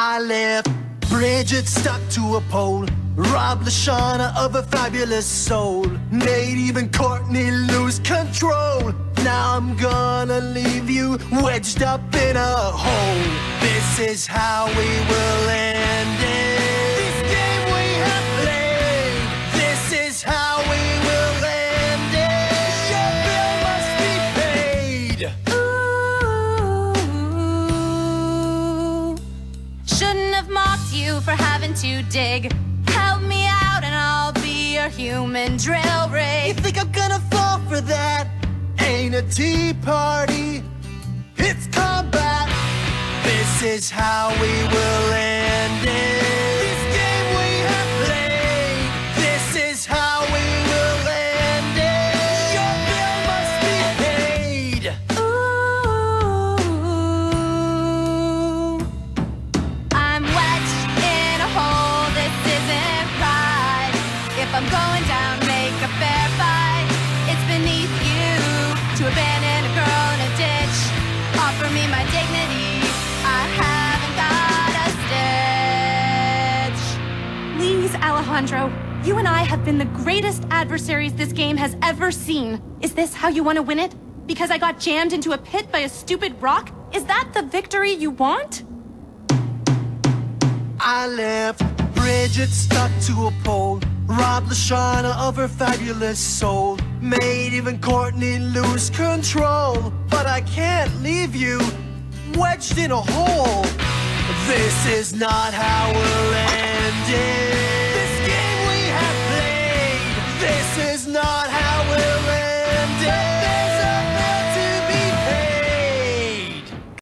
I left Bridget stuck to a pole, robbed Lashana of a fabulous soul, made even Courtney lose control. Now I'm gonna leave you wedged up in a hole. This is how we will end it. This game we have played. This is how we will end it. Your bill must be paid. Ooh, shouldn't have mocked you for having to dig. Help me out and I'll be your human drill rig. You think I'm gonna fall for that? Ain't a tea party, it's combat. This is how we will end it. This game we have played. This is how we will end it. Your bill must be paid. Ooh, I'm wedged in a hole, this isn't right. If I'm going down, make a fair fight. It's beneath you to abandon a girl in a ditch. Offer me my dignity, I haven't got a stitch. Please, Alejandro, you and I have been the greatest adversaries this game has ever seen. Is this how you want to win it? Because I got jammed into a pit by a stupid rock? Is that the victory you want? I left Bridget stuck to a pole, robbed Lashana of her fabulous soul, made even Courtney lose control. But I can't leave you wedged in a hole. This is not how we'll end it.